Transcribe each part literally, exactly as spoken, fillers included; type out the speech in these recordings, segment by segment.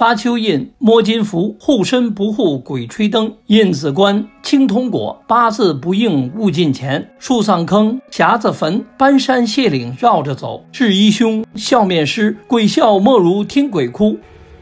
发丘印、摸金符、护身不护鬼吹灯、印子棺、青铜果、八字不应勿近前、树丧坑、匣子坟、搬山卸岭绕着走、治医凶、笑面师、鬼笑莫如听鬼哭。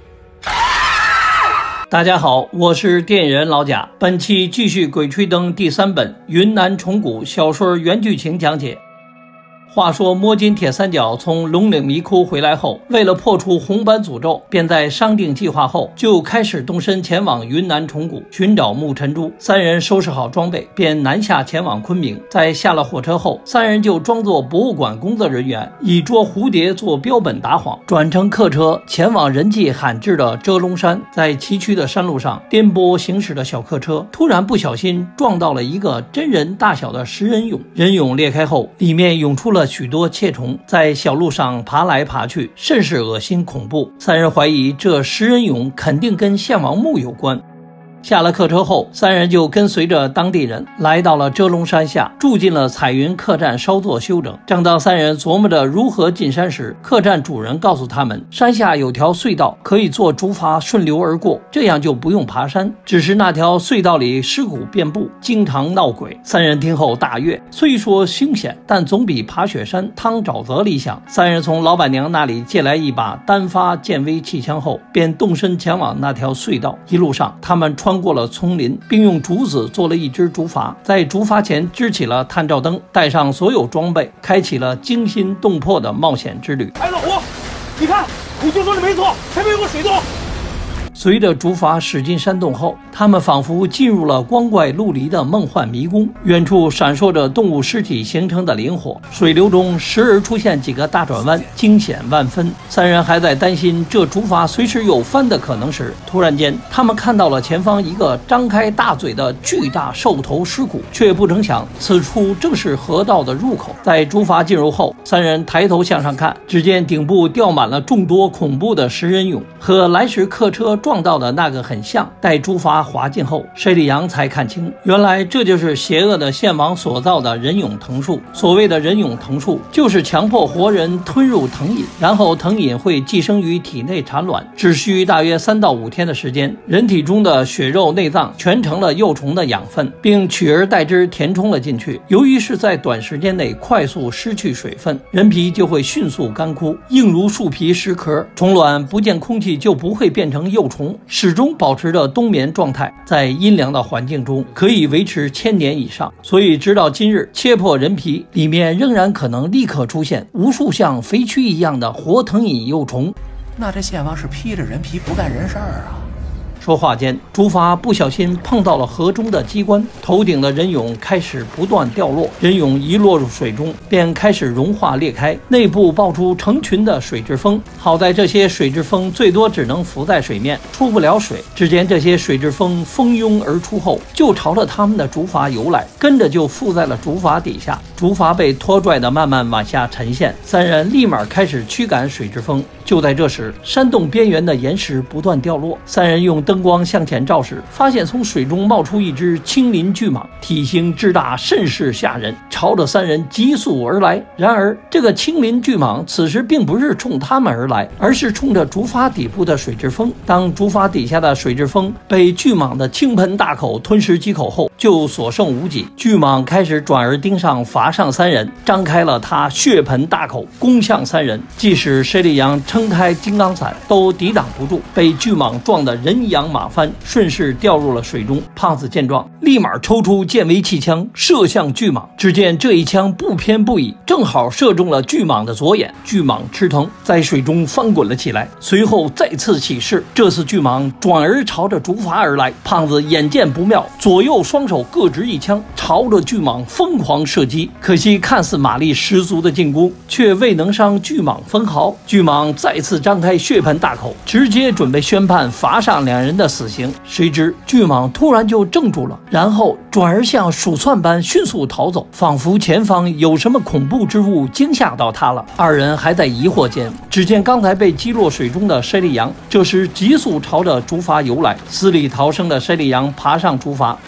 大家好，我是电影人老贾，本期继续《鬼吹灯》第三本云南虫谷小说原剧情讲解。话说摸金铁三角从龙岭迷窟回来后，为了破除红斑诅咒，便在商定计划后就开始动身前往云南虫谷寻找木尘珠。三人收拾好装备，便南下前往昆明。在下了火车后，三人就装作博物馆工作人员，以捉蝴蝶做标本打谎，转乘客车前往人迹罕至的遮龙山。在崎岖的山路上颠簸行驶的小客车突然不小心撞到了一个真人大小的食人蛹，人蛹裂开后，里面涌出了许多窃虫，在小路上爬来爬去，甚是恶心恐怖。三人怀疑这食人蛹肯定跟献王墓有关。下了客车后，三人就跟随着当地人来到了遮龙山下，住进了彩云客栈稍作休整。正当三人琢磨着如何进山时，客栈主人告诉他们，山下有条隧道可以坐竹筏顺流而过，这样就不用爬山。只是那条隧道里尸骨遍布，经常闹鬼。三人听后大悦，虽说凶险，但总比爬雪山趟沼泽理想。三人从老板娘那里借来一把单发剑威气枪后，便动身前往那条隧道。一路上他们穿过了丛林，并用竹子做了一只竹筏，在竹筏前支起了探照灯，带上所有装备，开启了惊心动魄的冒险之旅。 哎，老胡，你看，你就说的没错，前面有个水洞。 随着竹筏驶进山洞后，他们仿佛进入了光怪陆离的梦幻迷宫。远处闪烁着动物尸体形成的磷火，水流中时而出现几个大转弯，惊险万分。三人还在担心这竹筏随时有翻的可能时，突然间他们看到了前方一个张开大嘴的巨大兽头尸骨，却不成想此处正是河道的入口。在竹筏进入后，三人抬头向上看，只见顶部吊满了众多恐怖的食人蛹，和来时客车撞到的那个很像。待竹筏滑进后，水里阳才看清，原来这就是邪恶的献王所造的人俑藤树。所谓的人俑藤树，就是强迫活人吞入藤饮，然后藤饮会寄生于体内产卵，只需大约三到五天的时间，人体中的血肉内脏全成了幼虫的养分，并取而代之填充了进去。由于是在短时间内快速失去水分，人皮就会迅速干枯，硬如树皮尸壳，虫卵不见空气就不会变成幼虫，始终保持着冬眠状态，在阴凉的环境中可以维持千年以上。所以直到今日，切破人皮，里面仍然可能立刻出现无数像肥蛆一样的活藤饮幼虫。 那这献王是披着人皮不干人事儿啊！ 说话间，竹筏不小心碰到了河中的机关，头顶的人俑开始不断掉落，人俑一落入水中，便开始融化裂开，内部爆出成群的水蛭蜂。好在这些水蛭蜂最多只能浮在水面，出不了水。只见这些水蛭蜂蜂拥而出后，就朝着他们的竹筏游来，跟着就附在了竹筏底下。竹筏被拖拽的慢慢往下沉陷，三人立马开始驱赶水蛭蜂。就在这时，山洞边缘的岩石不断掉落，三人用灯光向前照时，发现从水中冒出一只青鳞巨蟒，体型之大，甚是吓人，朝着三人急速而来。然而这个青鳞巨蟒此时并不是冲他们而来，而是冲着竹筏底部的水蛭蜂。当竹筏底下的水蛭蜂被巨蟒的倾盆大口吞食几口后，就所剩无几。巨蟒开始转而盯上筏上三人，张开了它血盆大口攻向三人。即使水里阳撑开金刚伞都抵挡不住，被巨蟒撞得人仰马翻，顺势掉入了水中。胖子见状，立马抽出剑威气枪射向巨蟒，只见这一枪不偏不倚，正好射中了巨蟒的左眼。巨蟒吃疼，在水中翻滚了起来，随后再次起势，这次巨蟒转而朝着竹筏而来。胖子眼见不妙，左右双手各执一枪，朝着巨蟒疯狂射击。可惜看似马力十足的进攻，却未能伤巨蟒分毫。巨蟒再次张开血盆大口，直接准备宣判筏上两人的死刑。谁知巨蟒突然就怔住了，然后转而像鼠窜般迅速逃走，仿佛前方有什么恐怖之物惊吓到他了。二人还在疑惑间，只见刚才被击落水中的筛利阳这时急速朝着竹筏游来。死里逃生的筛利阳爬上竹筏，并未喘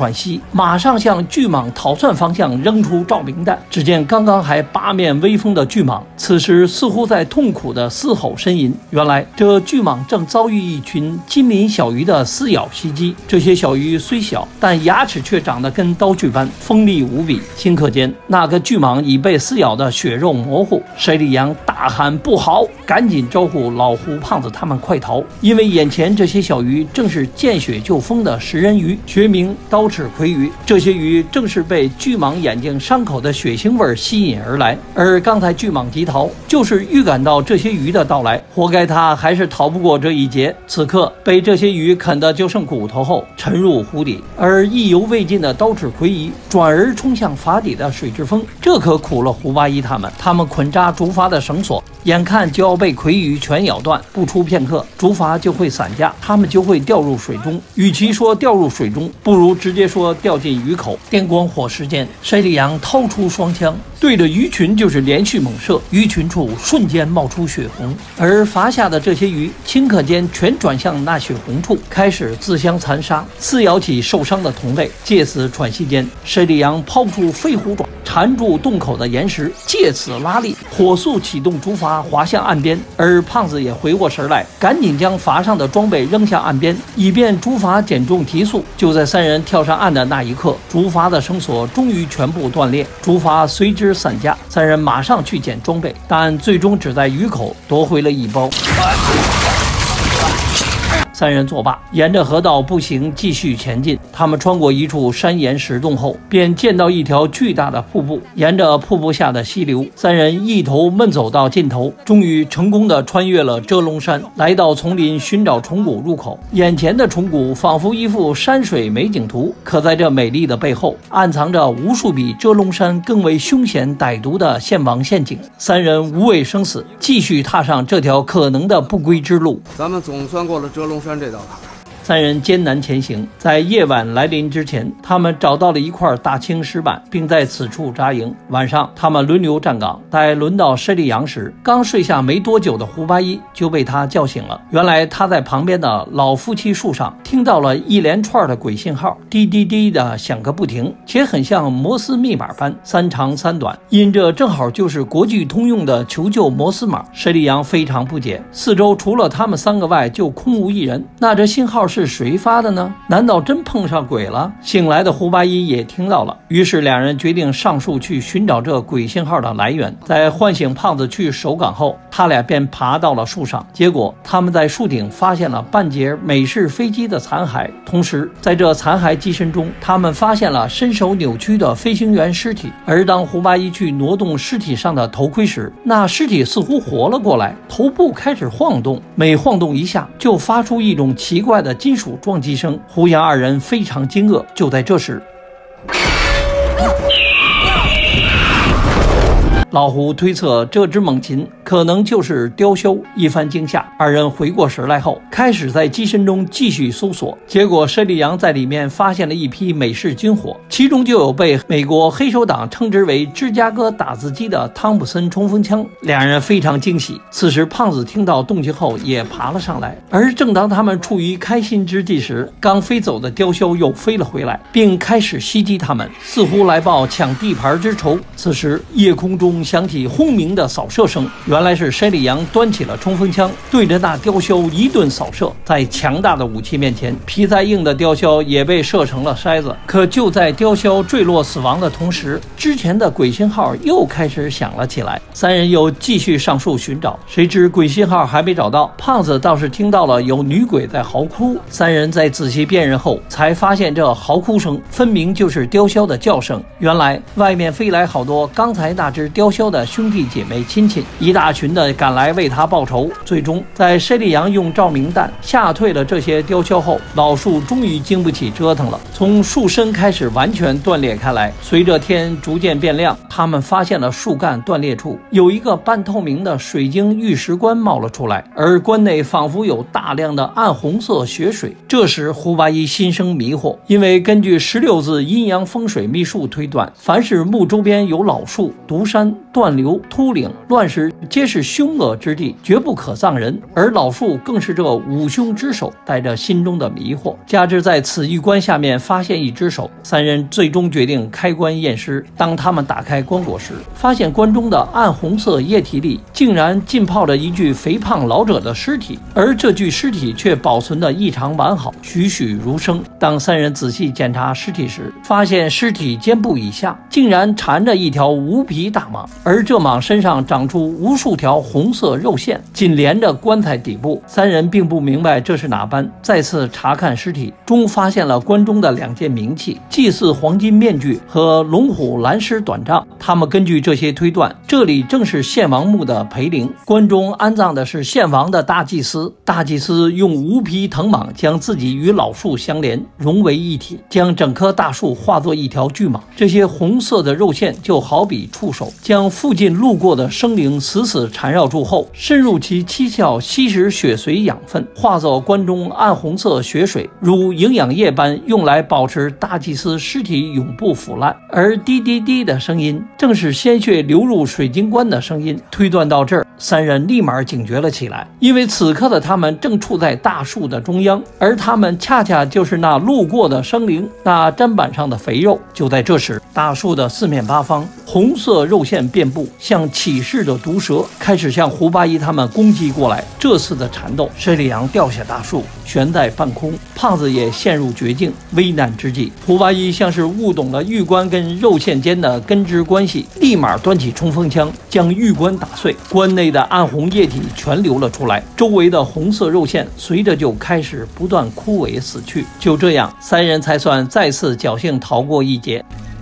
喘息，马上向巨蟒逃窜方向扔出照明弹。只见刚刚还八面威风的巨蟒，此时似乎在痛苦地嘶吼呻吟。原来这巨蟒正遭遇一群金鳞小鱼的撕咬袭击。这些小鱼虽小，但牙齿却长得跟刀具般锋利无比。顷刻间，那个巨蟒已被撕咬得血肉模糊。水里羊大喊不好，赶紧招呼老胡、胖子他们快逃，因为眼前这些小鱼正是见血就疯的食人鱼，学名刀齿蝰鱼。这些鱼正是被巨蟒眼睛伤口的血腥味吸引而来，而刚才巨蟒急逃，就是预感到这些鱼的到来，活该他还是逃不过这一劫。此刻被这些鱼啃得就剩骨头后，沉入湖底，而意犹未尽的刀齿蝰鱼转而冲向筏底的水蛭风，这可苦了胡八一他们。他们捆扎竹筏的绳索，眼看就要被蝰鱼全咬断，不出片刻，竹筏就会散架，他们就会掉入水中。与其说掉入水中，不如直接说掉进鱼口。电光火石间，塞里扬掏出双枪，对着鱼群就是连续猛射，鱼群处瞬间冒出血红，而筏下的这些鱼顷刻间全转向那血红处，开始自相残杀，撕咬起受伤的同类。借此喘息间，塞里扬抛出飞虎爪，缠住洞口的岩石，借此拉力，火速启动竹筏滑向岸边。而胖子也回过神来，赶紧将筏上的装备扔向岸边，以便竹筏减重提速。就在三人跳上岸的那一刻，竹筏的绳索终于全部断裂，竹筏随之散架。三人马上去捡装备，但最终只在鱼口夺回了一包。三人作罢，沿着河道步行继续前进。他们穿过一处山岩石洞后，便见到一条巨大的瀑布。沿着瀑布下的溪流，三人一头闷走到尽头，终于成功的穿越了遮龙山，来到丛林寻找虫谷入口。眼前的虫谷仿佛一幅山水美景图，可在这美丽的背后，暗藏着无数比遮龙山更为凶险歹毒的献王陷阱。三人无畏生死，继续踏上这条可能的不归之路。 咱们总算过了遮龙山这道坎。 三人艰难前行，在夜晚来临之前，他们找到了一块大青石板，并在此处扎营。晚上，他们轮流站岗。待轮到施利扬时，刚睡下没多久的胡八一就被他叫醒了。原来他在旁边的老夫妻树上听到了一连串的鬼信号，滴滴滴的响个不停，且很像摩斯密码般三长三短，因这正好就是国际通用的求救摩斯码。施利扬非常不解，四周除了他们三个外就空无一人，那这信号是是谁发的呢？难道真碰上鬼了？醒来的胡八一也听到了，于是两人决定上树去寻找这鬼信号的来源。在唤醒胖子去守岗后，他俩便爬到了树上。结果他们在树顶发现了半截美式飞机的残骸，同时在这残骸机身中，他们发现了身手扭曲的飞行员尸体。而当胡八一去挪动尸体上的头盔时，那尸体似乎活了过来，头部开始晃动，每晃动一下就发出一种奇怪的金属撞击声。胡杨二人非常惊愕。就在这时，老胡推测这只猛禽可能就是雕鸮。一番惊吓，二人回过神来后，开始在机身中继续搜索。结果施利扬在里面发现了一批美式军火，其中就有被美国黑手党称之为芝加哥打字机的汤普森冲锋枪。两人非常惊喜。此时胖子听到动静后也爬了上来，而正当他们处于开心之际时，刚飞走的雕鸮又飞了回来，并开始袭击他们，似乎来报抢地盘之仇。此时夜空中响起轰鸣的扫射声，原来是施利扬端起了冲锋枪，对着那雕鸮一顿扫射。在强大的武器面前，皮再硬的雕鸮也被射成了筛子。可就在雕鸮坠落死亡的同时，之前的鬼信号又开始响了起来。三人又继续上树寻找，谁知鬼信号还没找到，胖子倒是听到了有女鬼在嚎哭。三人在仔细辨认后，才发现这嚎哭声分明就是雕鸮的叫声。原来外面飞来好多刚才那只雕鸮的兄弟姐妹亲戚，一大群的赶来为他报仇。最终在施利扬用照明弹吓退了这些雕鸮后，老树终于经不起折腾了，从树身开始完全断裂开来。随着天逐渐变亮，他们发现了树干断裂处有一个半透明的水晶玉石棺冒了出来，而棺内仿佛有大量的暗红色血水。这时胡八一心生迷惑，因为根据十六字阴阳风水秘术推断，凡是墓周边有老树、独山、 断流、秃岭、乱石皆是凶恶之地，绝不可葬人。而老树更是这五凶之首，带着心中的迷惑。加之在此玉棺下面发现一只手，三人最终决定开棺验尸。当他们打开棺椁时，发现棺中的暗红色液体里竟然浸泡着一具肥胖老者的尸体，而这具尸体却保存得异常完好，栩栩如生。当三人仔细检查尸体时，发现尸体肩部以下竟然缠着一条无皮大蟒，而这蟒身上长出无数条红色肉线，紧连着棺材底部。三人并不明白这是哪般，再次查看尸体中，发现了棺中的两件名器，祭祀黄金面具和龙虎蓝狮短杖。他们根据这些推断，这里正是献王墓的陪陵。棺中安葬的是献王的大祭司，大祭司用无皮藤蟒将自己与老树相连，融为一体，将整棵大树化作一条巨蟒。这些红色的肉线就好比触手，将附近路过的生灵死死缠绕住后，深入其七窍吸食血髓养分，化作棺中暗红色血水，如营养液般用来保持大祭司尸体永不腐烂。而滴滴滴的声音正是鲜血流入水晶棺的声音。推断到这儿，三人立马警觉了起来，因为此刻的他们正处在大树的中央，而他们恰恰就是那路过的生灵，那砧板上的肥肉。就在这时，大树的四面八方红色肉线遍布，像起势的毒蛇开始向胡八一他们攻击过来。这次的缠斗，施里昂掉下大树，悬在半空，胖子也陷入绝境。危难之际，胡八一像是悟懂了玉棺跟肉线间的根枝关系，立马端起冲锋枪，将玉棺打碎，棺内的暗红液体全流了出来，周围的红色肉线随着就开始不断枯萎死去。就这样，三人才算再次侥幸逃过一劫。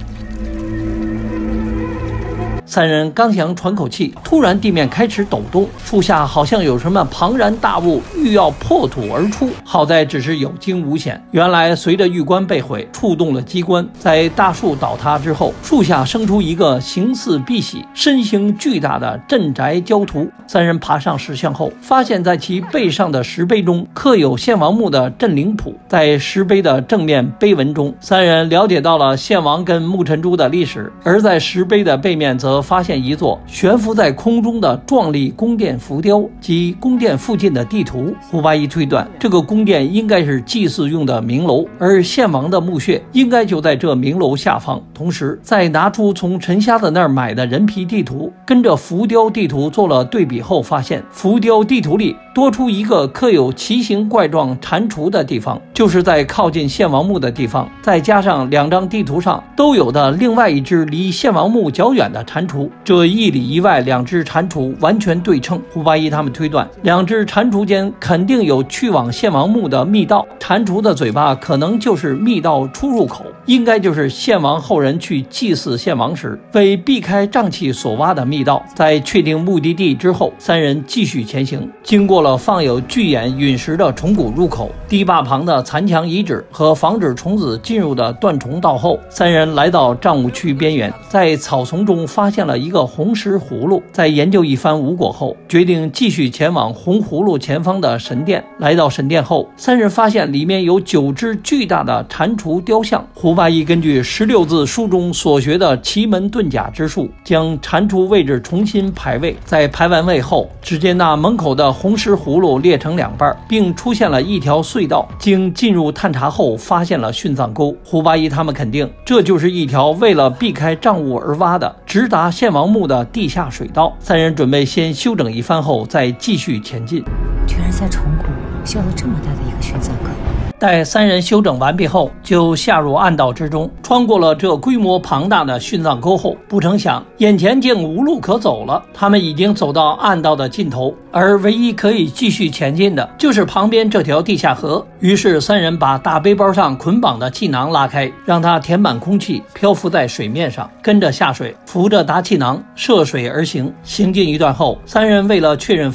三人刚想喘口气，突然地面开始抖动，树下好像有什么庞然大物欲要破土而出，好在只是有惊无险。原来随着玉棺被毁，触动了机关，在大树倒塌之后，树下生出一个形似碧玺、身形巨大的镇宅焦图。三人爬上石像后，发现在其背上的石碑中刻有献王墓的镇陵谱。在石碑的正面碑文中，三人了解到了献王跟木尘珠的历史，而在石碑的背面则发现一座悬浮在空中的壮丽宫殿浮雕及宫殿附近的地图。胡八一推断，这个宫殿应该是祭祀用的明楼，而献王的墓穴应该就在这明楼下方。同时再拿出从陈瞎子那儿买的人皮地图，跟着浮雕地图做了对比后，发现浮雕地图里多出一个刻有奇形怪状蟾蜍的地方，就是在靠近献王墓的地方，再加上两张地图上都有的另外一只离献王墓较远的蟾蜍，这一里一外两只蟾蜍完全对称。胡八一他们推断，两只蟾蜍间肯定有去往献王墓的密道，蟾蜍的嘴巴可能就是密道出入口，应该就是献王后人去祭祀献王时为避开瘴气所挖的密道。在确定目的地之后，三人继续前行，经过了放有巨眼陨石的虫谷入口、堤坝旁的残墙遗址和防止虫子进入的断虫道后，三人来到瘴雾区边缘，在草丛中发现了一个红石葫芦。在研究一番无果后，决定继续前往红葫芦前方的神殿。来到神殿后，三人发现里面有九只巨大的蟾蜍雕像。胡八一根据十六字书中所学的奇门遁甲之术，将蟾蜍位置重新排位。在排完位后，只见那门口的红石葫芦裂成两半，并出现了一条隧道。经进入探查后，发现了殉葬沟。胡八一他们肯定，这就是一条为了避开瘴雾而挖的直达献王墓的地下水道。三人准备先休整一番后再继续前进。 居然在虫谷修了这么大的一个殉葬坑。 待三人休整完毕后，就下入暗道之中。穿过了这规模庞大的殉葬沟后，不成想眼前竟无路可走了。他们已经走到暗道的尽头，而唯一可以继续前进的就是旁边这条地下河。于是三人把大背包上捆绑的气囊拉开，让它填满空气，漂浮在水面上，跟着下水，扶着达气囊涉水而行。行进一段后，三人为了确认方向，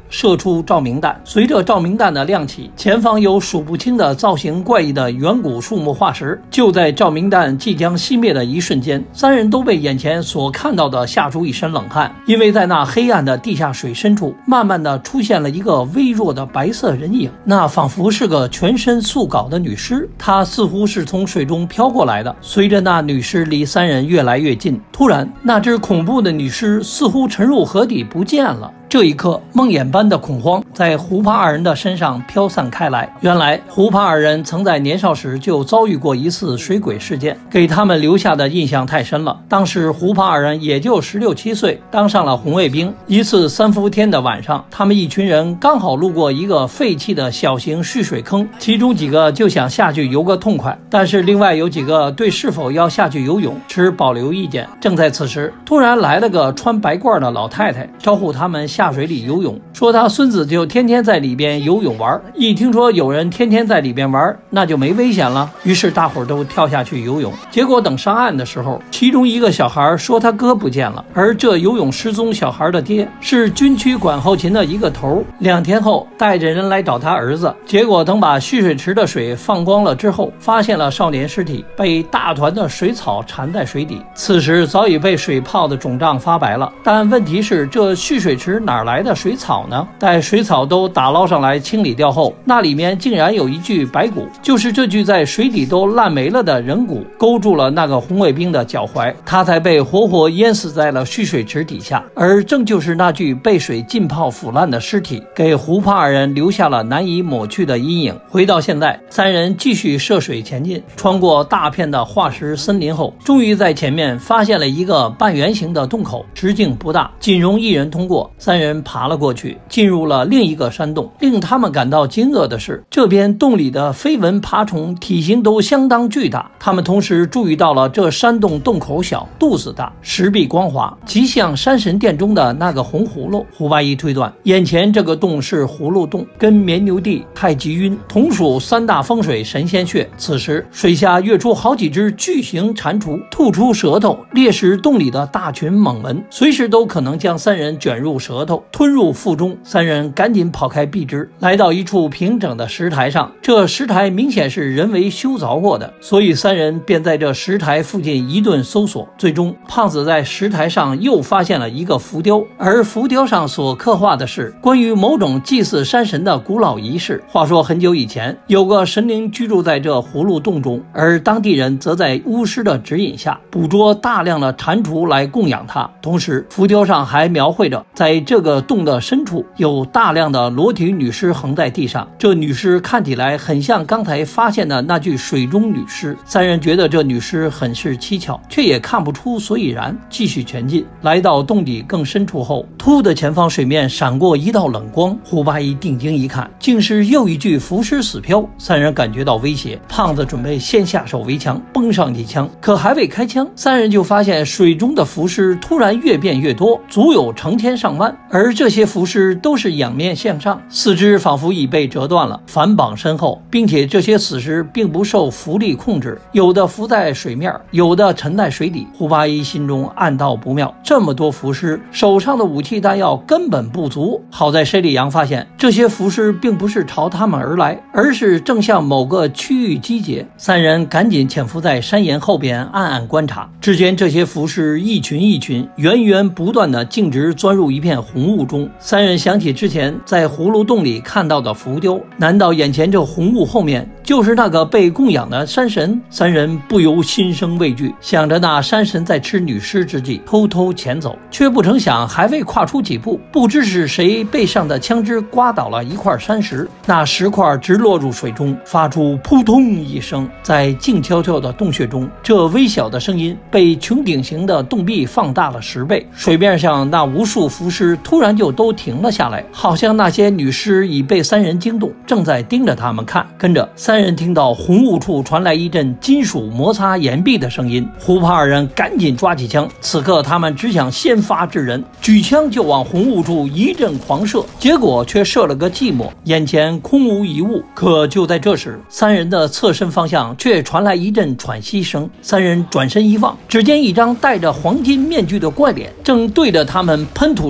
射出照明弹。随着照明弹的亮起，前方有数不清的造型怪异的远古树木化石。就在照明弹即将熄灭的一瞬间，三人都被眼前所看到的吓出一身冷汗，因为在那黑暗的地下水深处，慢慢的出现了一个微弱的白色人影，那仿佛是个全身素稿的女尸，她似乎是从水中飘过来的。随着那女尸离三人越来越近，突然那只恐怖的女尸似乎沉入河底不见了。这一刻，梦魇般的恐慌在胡帕二人的身上飘散开来。原来，胡帕二人曾在年少时就遭遇过一次水鬼事件，给他们留下的印象太深了。当时胡帕二人也就十六七岁，当上了红卫兵。一次三伏天的晚上，他们一群人刚好路过一个废弃的小型蓄水坑，其中几个就想下去游个痛快，但是另外有几个对是否要下去游泳持保留意见。正在此时，突然来了个穿白褂的老太太，招呼他们下水里游泳，说他孙子就天天在里边游泳玩。一听说有人天天在里边玩，那就没危险了。于是大伙儿都跳下去游泳。结果等上岸的时候，其中一个小孩说他哥不见了，而这游泳失踪小孩的爹是军区管后勤的一个头。两天后，带着人来找他儿子，结果等把蓄水池的水放光了之后，发现了少年尸体被大团的水草缠在水底，此时早已被水泡的肿胀发白了。但问题是，这蓄水池哪来的水草呢？待水草都打捞上来清理掉后，那里面竟然有一具白骨，就是这具在水底都烂没了的人骨勾住了那个红卫兵的脚踝，他才被活活淹死在了蓄水池底下。而正就是那具被水浸泡腐烂的尸体，给胡帕二人留下了难以抹去的阴影。回到现在，三人继续涉水前进，穿过大片的化石森林后，终于在前面发现了一个半圆形的洞口，直径不大，仅容一人通过。三人爬了过去，进入了另一个山洞。令他们感到惊愕的是，这边洞里的飞蚊爬虫体型都相当巨大。他们同时注意到了这山洞洞口小，肚子大，石壁光滑，极像山神殿中的那个红葫芦。胡八一推断，眼前这个洞是葫芦洞，跟绵牛地、太极晕同属三大风水神仙穴。此时水下跃出好几只巨型蟾蜍，吐出舌头猎食洞里的大群猛蚊，随时都可能将三人卷入舌头吞入腹中。三人赶紧跑开避之，来到一处平整的石台上。这石台明显是人为修凿过的，所以三人便在这石台附近一顿搜索。最终，胖子在石台上又发现了一个浮雕，而浮雕上所刻画的是关于某种祭祀山神的古老仪式。话说很久以前，有个神灵居住在这葫芦洞中，而当地人则在巫师的指引下捕捉大量的蟾蜍来供养它。同时，浮雕上还描绘着在这个洞的深处有大量的裸体女尸横在地上，这女尸看起来很像刚才发现的那具水中女尸。三人觉得这女尸很是蹊跷，却也看不出所以然，继续前进。来到洞底更深处后，突的前方水面闪过一道冷光，胡八一定睛一看，竟是又一具浮尸死漂。三人感觉到威胁，胖子准备先下手为强，崩上几枪，可还未开枪，三人就发现水中的浮尸突然越变越多，足有成千上万，而这些浮尸都是仰面向上，四肢仿佛已被折断了，反绑身后，并且这些死尸并不受浮力控制，有的浮在水面，有的沉在水底。胡八一心中暗道不妙，这么多浮尸，手上的武器弹药根本不足。好在申里阳发现这些浮尸并不是朝他们而来，而是正向某个区域集结。三人赶紧潜伏在山岩后边暗暗观察，只见这些浮尸一群一群源源不断的径直钻入一片红雾中。三人想起之前在葫芦洞里看到的浮雕，难道眼前这红雾后面就是那个被供养的山神？三人不由心生畏惧，想着那山神在吃女尸之际偷偷潜走，却不成想还未跨出几步，不知是谁背上的枪支刮倒了一块山石，那石块直落入水中，发出扑通一声。在静悄悄的洞穴中，这微小的声音被穹顶形的洞壁放大了十倍。水面上那无数浮尸突然就都停了下来，好像那些女尸已被三人惊动，正在盯着他们看。跟着三人听到红雾处传来一阵金属摩擦岩壁的声音，胡帕二人赶紧抓起枪，此刻他们只想先发制人，举枪就往红雾处一阵狂射，结果却射了个寂寞，眼前空无一物。可就在这时，三人的侧身方向却传来一阵喘息声，三人转身一望，只见一张戴着黄金面具的怪脸正对着他们喷吐出一大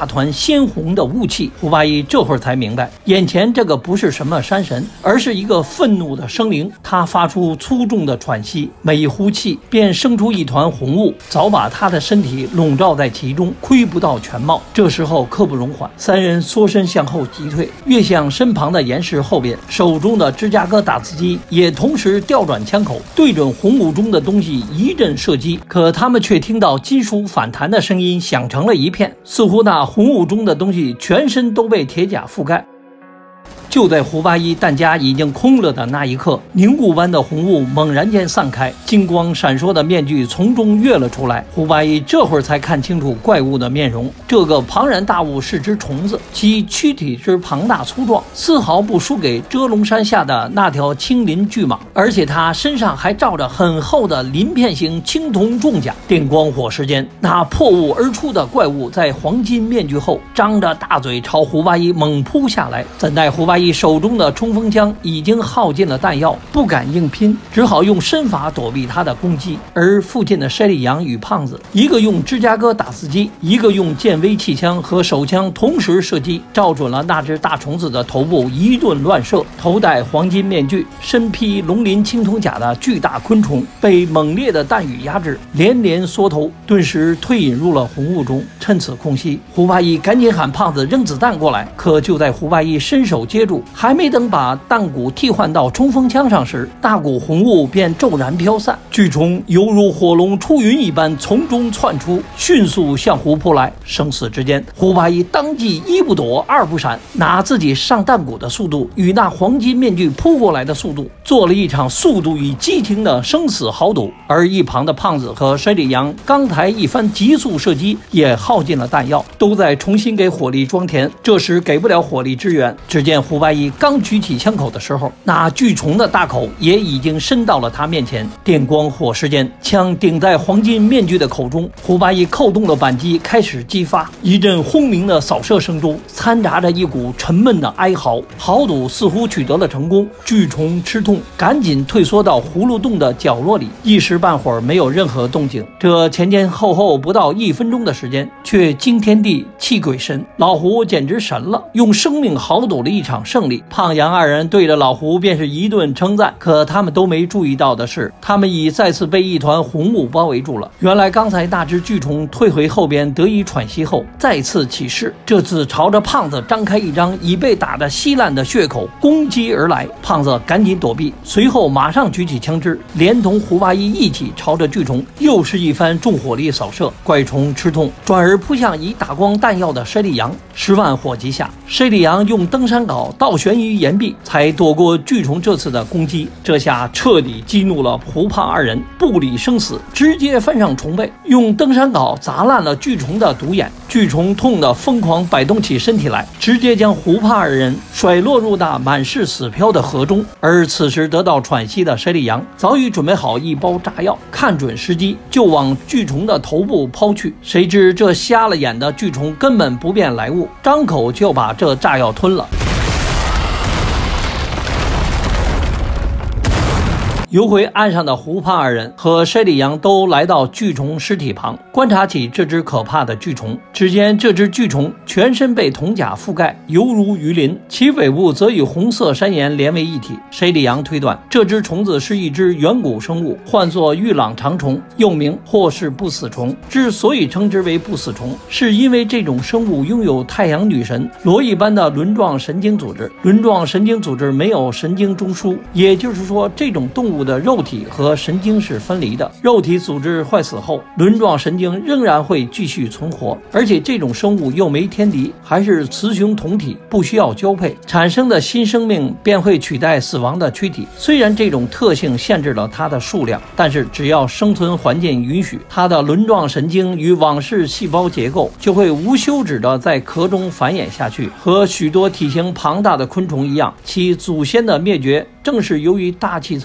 大团鲜红的雾气。胡八一这会儿才明白，眼前这个不是什么山神，而是一个愤怒的生灵。他发出粗重的喘息，每一呼气便生出一团红雾，早把他的身体笼罩在其中，窥不到全貌。这时候刻不容缓，三人缩身向后急退，跃向身旁的岩石后边，手中的芝加哥打字机也同时调转枪口，对准红雾中的东西一阵射击。可他们却听到金属反弹的声音响成了一片，似乎那红雾中的东西全身都被铁甲覆盖。就在胡八一弹夹已经空了的那一刻，凝固般的红雾猛然间散开，金光闪烁的面具从中跃了出来。胡八一这会儿才看清楚怪物的面容，这个庞然大物是只虫子，其躯体之庞大粗壮，丝毫不输给遮龙山下的那条青鳞巨蟒，而且它身上还罩着很厚的鳞片型青铜重甲。电光火石间，那破雾而出的怪物在黄金面具后张着大嘴朝胡八一猛扑下来。怎奈胡八一手中的冲锋枪已经耗尽了弹药，不敢硬拼，只好用身法躲避他的攻击。而附近的筛里杨与胖子，一个用芝加哥打字机，一个用剑威气枪和手枪同时射击，照准了那只大虫子的头部，一顿乱射。头戴黄金面具、身披龙鳞青铜甲的巨大昆虫被猛烈的弹雨压制，连连缩头，顿时退隐入了红雾中。趁此空隙，胡八一赶紧喊胖子扔子弹过来，可就在胡八一伸手接住，还没等把弹鼓替换到冲锋枪上时，大股红雾便骤然飘散，巨虫犹如火龙出云一般从中窜出，迅速向胡扑来。生死之间，胡八一当即一不躲二不闪，拿自己上弹鼓的速度与那黄金面具扑过来的速度，做了一场速度与激情的生死豪赌。而一旁的胖子和筛里杨刚才一番急速射击也耗尽了弹药，都在重新给火力装填。这时给不了火力支援，只见胡八一刚举起枪口的时候，那巨虫的大口也已经伸到了他面前。电光火石间，枪顶在黄金面具的口中，胡八一扣动了扳机，开始击发。一阵轰鸣的扫射声中，掺杂着一股沉闷的哀嚎。豪赌似乎取得了成功，巨虫吃痛，赶紧退缩到葫芦洞的角落里，一时半会儿没有任何动静。这前前后后不到一分钟的时间，却惊天地泣鬼神。老胡简直神了，用生命豪赌了一场胜利。胖杨二人对着老胡便是一顿称赞，可他们都没注意到的是，他们已再次被一团红雾包围住了。原来刚才那只巨虫退回后边得以喘息后，再次起势，这次朝着胖子张开一张已被打得稀烂的血口攻击而来。胖子赶紧躲避，随后马上举起枪支，连同胡八一一起朝着巨虫又是一番重火力扫射。怪虫吃痛，转而扑向已打光弹药的筛里杨。十万火急下，筛里杨用登山镐倒悬于岩壁，才躲过巨虫这次的攻击。这下彻底激怒了胡胖二人，不理生死，直接翻上虫背，用登山镐砸烂了巨虫的独眼。巨虫痛得疯狂摆动起身体来，直接将胡胖二人甩落入那满是死漂的河中。而此时得到喘息的筛里杨早已准备好一包炸药，看准时机就往巨虫的头部抛去。谁知这瞎了眼的巨虫根本不辨来物，张口就把这炸药吞了。游回岸上的胡胖二人和筛里杨都来到巨虫尸体旁，观察起这只可怕的巨虫。只见这只巨虫全身被铜甲覆盖，犹如鱼鳞，其尾部则与红色山岩连为一体。筛里杨推断，这只虫子是一只远古生物，唤作玉朗长虫，又名或是不死虫。之所以称之为不死虫，是因为这种生物拥有太阳女神罗一般的轮状神经组织。轮状神经组织没有神经中枢，也就是说，这种动物的肉体和神经是分离的，肉体组织坏死后，轮状神经仍然会继续存活。而且这种生物又没天敌，还是雌雄同体，不需要交配，产生的新生命便会取代死亡的躯体。虽然这种特性限制了它的数量，但是只要生存环境允许，它的轮状神经与往式细胞结构就会无休止的在壳中繁衍下去。和许多体型庞大的昆虫一样，其祖先的灭绝正是由于大气层中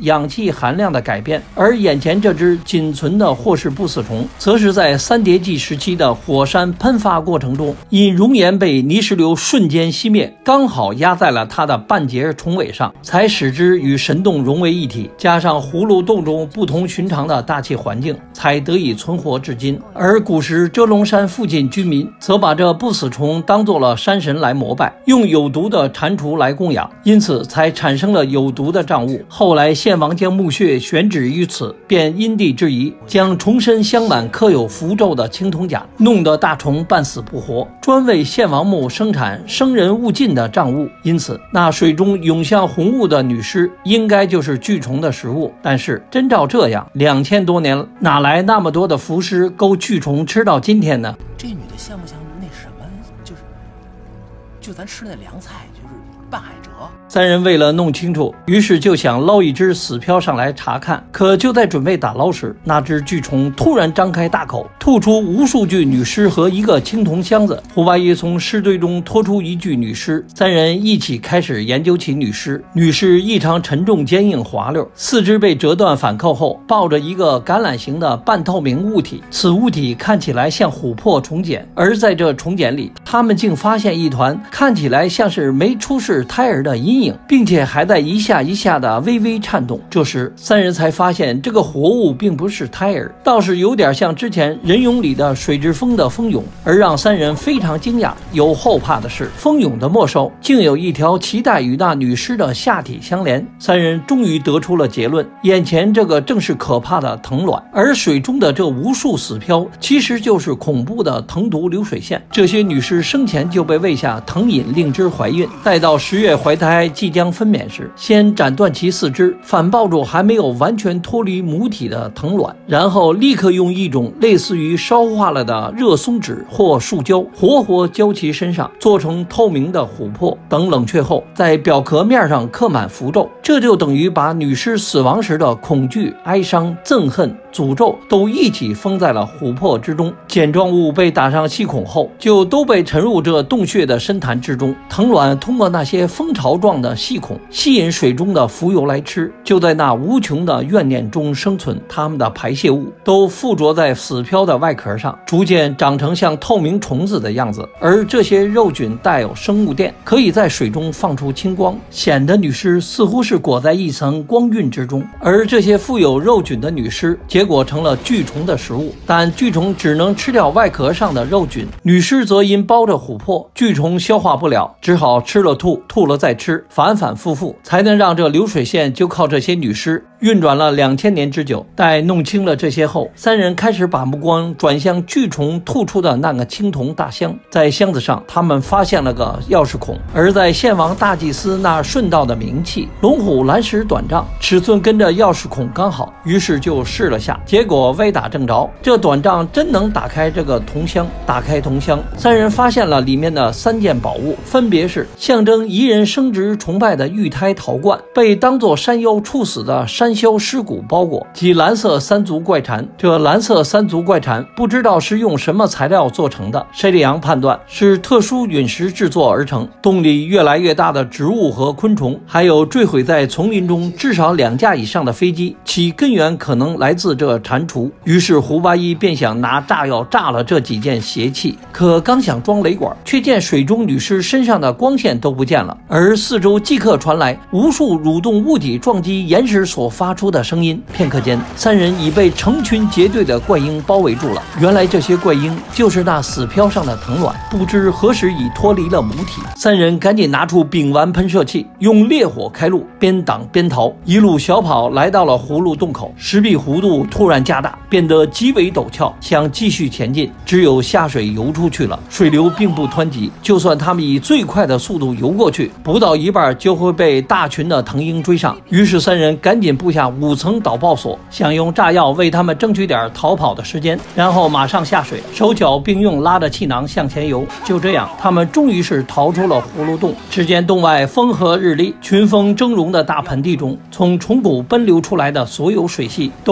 氧气含量的改变，而眼前这只仅存的霍氏不死虫，则是在三叠纪时期的火山喷发过程中，因熔岩被泥石流瞬间熄灭，刚好压在了它的半截虫尾上，才使之与神洞融为一体。加上葫芦洞中不同寻常的大气环境，才得以存活至今。而古时遮龙山附近居民则把这不死虫当作了山神来膜拜，用有毒的蟾蜍来供养，因此才产生了有毒的账物。后来献王将墓穴选址于此，便因地制宜，将虫身镶满刻有符咒的青铜甲，弄得大虫半死不活，专为献王墓生产生人勿近的账物。因此那水中涌向红雾的女尸应该就是巨虫的食物。但是真照这样，两千多年哪来那么多的浮尸够巨虫吃到今天呢？ 这女的像不像那什么，就是就咱吃那凉菜，就是半海蜇。 三人为了弄清楚，于是就想捞一只死漂上来查看。可就在准备打捞时，那只巨虫突然张开大口，吐出无数具女尸和一个青铜箱子。胡八一从尸堆中拖出一具女尸，三人一起开始研究起女尸。女尸异常沉重、坚硬、滑溜，四肢被折断反扣后，抱着一个橄榄形的半透明物体。此物体看起来像琥珀虫茧，而在这虫茧里，他们竟发现一团看起来像是没出世胎儿的阴影，并且还在一下一下的微微颤动。这时三人才发现，这个活物并不是胎儿，倒是有点像之前人俑里的水之风的蜂蛹。而让三人非常惊讶又后怕的是，蜂蛹的末梢竟有一条脐带与那女尸的下体相连。三人终于得出了结论，眼前这个正是可怕的藤卵，而水中的这无数死漂其实就是恐怖的藤毒流水线。这些女尸生前就被喂下藤饮令之怀孕，待到十月怀胎即将分娩时，先斩断其四肢，反抱住还没有完全脱离母体的藤卵，然后立刻用一种类似于烧化了的热松脂或树胶活活浇其身上，做成透明的琥珀，等冷却后在表壳面上刻满符咒。这就等于把女尸死亡时的恐惧、哀伤、憎恨、诅咒都一起封在了琥珀之中。碱状物被打上细孔后，就都被沉入这洞穴的深潭之中。藤卵通过那些蜂巢状的细孔吸引水中的浮游来吃，就在那无穷的怨念中生存。它们的排泄物都附着在死漂的外壳上，逐渐长成像透明虫子的样子。而这些肉菌带有生物电，可以在水中放出青光，显得女尸似乎是裹在一层光晕之中。而这些富有肉菌的女尸结果成了巨虫的食物，但巨虫只能吃掉外壳上的肉菌，女尸则因包着琥珀，巨虫消化不了，只好吃了吐，吐了再吃，反反复复，才能让这流水线就靠这些女尸运转了两千年之久。待弄清了这些后，三人开始把目光转向巨虫吐出的那个青铜大箱。在箱子上，他们发现了个钥匙孔，而在献王大祭司那顺道的名器龙虎蓝石短杖，尺寸跟着钥匙孔刚好，于是就试了下，结果歪打正着，这短杖真能打开这个铜箱。打开铜箱，三人发现了里面的三件宝物，分别是象征彝人生殖崇拜的玉胎陶罐，被当作山妖处死的山魈尸骨包裹，及蓝色三足怪蝉。这蓝色三足怪蝉不知道是用什么材料做成的，施里昂判断是特殊陨石制作而成。洞里越来越大的植物和昆虫，还有坠毁在丛林中至少两架以上的飞机，其根源可能来自这蟾蜍。于是胡八一便想拿炸药炸了这几件邪器，可刚想装雷管，却见水中女尸身上的光线都不见了，而四周即刻传来无数蠕动物体撞击岩石所发出的声音。片刻间，三人已被成群结队的怪鹰包围住了。原来这些怪鹰就是那死漂上的藤卵，不知何时已脱离了母体。三人赶紧拿出丙烷喷射器，用烈火开路，边挡边逃，一路小跑来到了葫芦洞口。石壁弧度突然加大，变得极为陡峭，想继续前进，只有下水游出去了。水流并不湍急，就算他们以最快的速度游过去，不到一半就会被大群的藤鹰追上。于是三人赶紧布下五层导爆索，想用炸药为他们争取点逃跑的时间，然后马上下水，手脚并用拉着气囊向前游。就这样，他们终于是逃出了葫芦洞。只见洞外风和日丽，群峰峥嵘的大盆地中，从虫谷奔流出来的所有水系都汇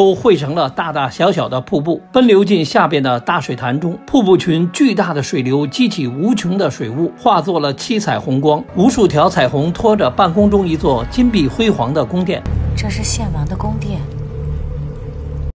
成了大大小小的瀑布，奔流进下边的大水潭中。瀑布群巨大的水流激起无穷的水雾，化作了七彩虹光，无数条彩虹拖着半空中一座金碧辉煌的宫殿。 这是献王的宫殿。